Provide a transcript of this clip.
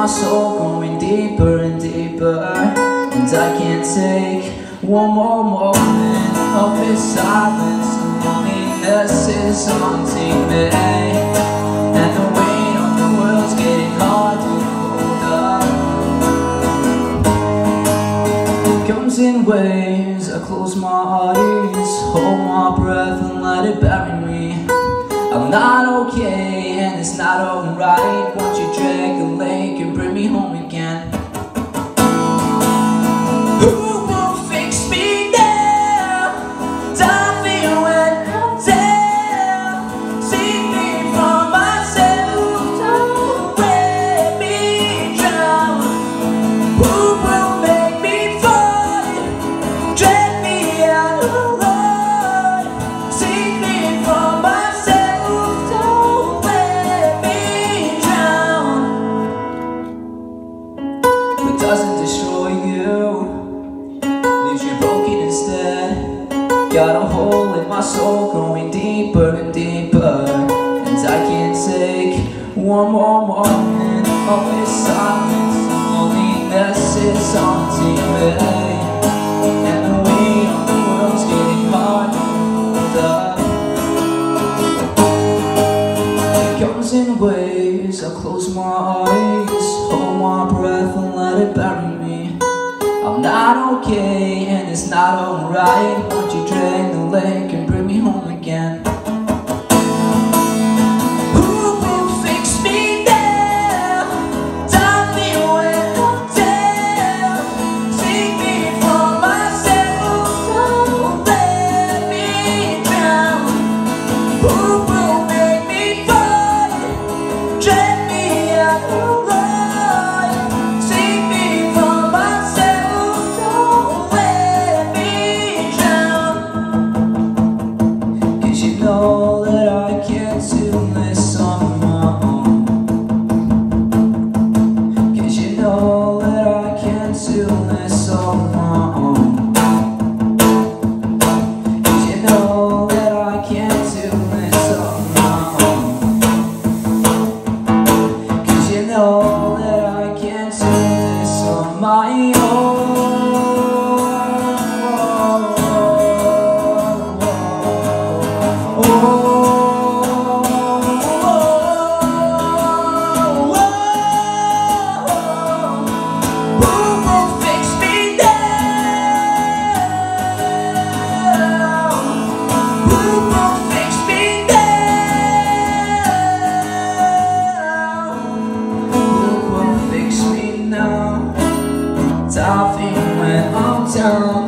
my soul going deeper and deeper, and I can't take one more moment of this silence. The loneliness is haunting me, and the weight of the world's getting hard to hold up. It comes in waves. I close my eyes, hold my breath and let it bury me. I'm not okay and it's not alright. Won't you drag the lake and bring me home again? Who will fix me now? Time me when I'm down. Save me from myself, don't let me drown. Who will make me fall? Drag me out of line. Save me from myself. Doesn't destroy you, leaves you broken instead. Got a hole in my soul growing deeper and deeper, and I can't take one more moment of this silence. Loneliness is haunting me, and the weight of the world's getting hard to hold up. It comes in waves. I close my eyes, hold my breath and let it bury me. I'm not okay and it's not alright. Won't you drag the lake and bring me home again? Who will fix me now? Tell me when I'm down. Save me from myself, don't let me drown. Who will make me fall? Drag me out of line. Save me from myself, don't let me drown. 'Cause you know that I can't do this on my own. 'Cause you know that I can't do this on my own. 'Cause you know that I can't do this on my own. 'Cause you know that I can't do this on my own. Who will fix me now? Who will fix me now? Who will fix me now? Diving when I'm down.